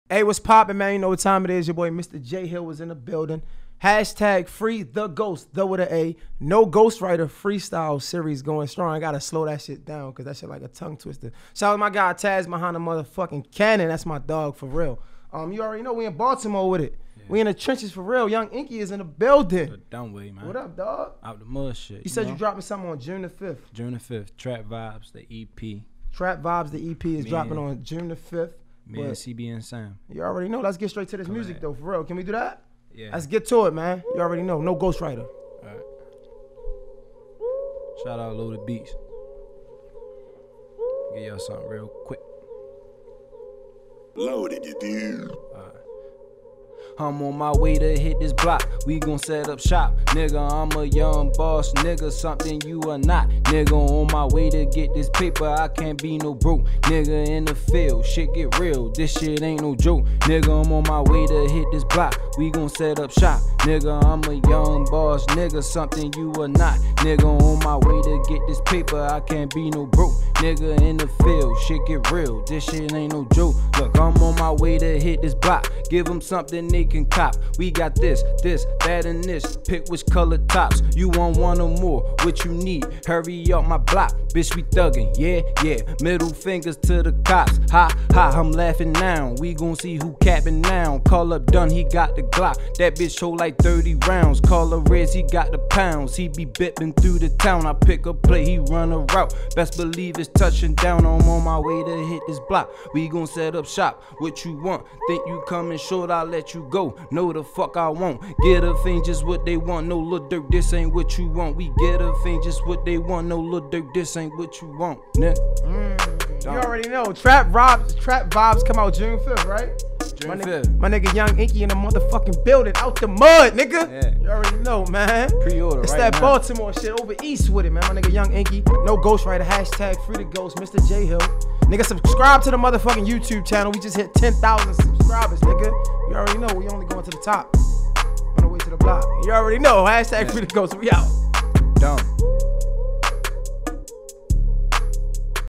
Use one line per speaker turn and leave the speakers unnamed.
Hey, what's poppin', man? You know what time it is. Your boy Mr. J Hill was in the building. Hashtag free the ghost, the with an A. No Ghostwriter freestyle series going strong. I gotta slow that shit down because that shit like a tongue twister. Shout out to my guy Taz behind the motherfucking cannon. That's my dog for real. You already know we in Baltimore with it. Yeah. We in the trenches for real. Young Inky is in the building.
Done way, man.
What up, dog?
Out the mud shit.
You said you dropping something on June the 5th.
June the 5th. Trap Vibes, the EP.
Trap Vibes, the EP is dropping on June the 5th.
Me and CB and Sam.
You already know. Let's get straight to this music though, for real. Can we do that?
Yeah.
Let's get to it, man. You already know. No Ghostwriter.
All right. Shout out Loaded Beats. Get y'all something real quick.
Loaded, you dude.
All right. I'm on my way to hit this block. We gon' set up shop. Nigga, I'm a young boss. Nigga, something you are not. Nigga, on my way to get this paper. I can't be no broke. Nigga, in the field. Shit get real. This shit ain't no joke. Nigga, I'm on my way to hit this block. We gon' set up shop. Nigga, I'm a young boss. Nigga, something you are not. Nigga, on my way to get this paper. I can't be no broke. Nigga, in the field. Shit get real. This shit ain't no joke. Look, I'm on my way to hit this block. Give them something they can cop. We got this, that, and this. Pick which color tops. You want one or more? What you need? Hurry up my block. Bitch, we thuggin'. Yeah. Middle fingers to the cops. Ha, I'm laughing now. We gon' see who capping now. Call up Dunn, he got the Glock. That bitch hold like 30 rounds. Call up Riz, he got the pounds. He be bippin' through the town. I pick a play, he run a route. Best believe it's touching down. I'm on my way to hit this block. We gon' set up shop. What you want? Think you coming short, I'll let you go. Know the fuck I won't. Get a fiend just what they want. No Lil Durk, this ain't what you want. We get a fiend just what they want. No Lil Durk, this ain't what you want. Nigga.
You already know. Trap Vibes come out June 5th, right?
June 5th.
My nigga Young Inky in the motherfucking building. Out the mud, nigga.
Yeah.
You already know, man.
Pre-order
It's
right
that
now.
Baltimore shit over east with it, man. My nigga Young Inky. No Ghostwriter. Hashtag free the ghost. Mr. J Hill. Nigga, subscribe to the motherfucking YouTube channel. We just hit 10,000 subscribers, nigga. You already know. We only going to the top. On the way to the block. You already know. Hashtag free the ghost. We out.
Dumb.